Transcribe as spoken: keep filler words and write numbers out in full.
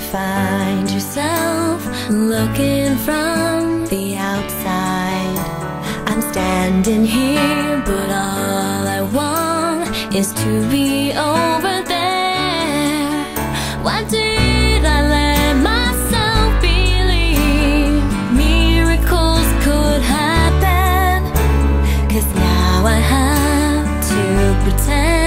find yourself looking from the outside. I'm standing here, but all I want is to be over there. Why did I let myself believe miracles could happen? 'Cause now I have to pretend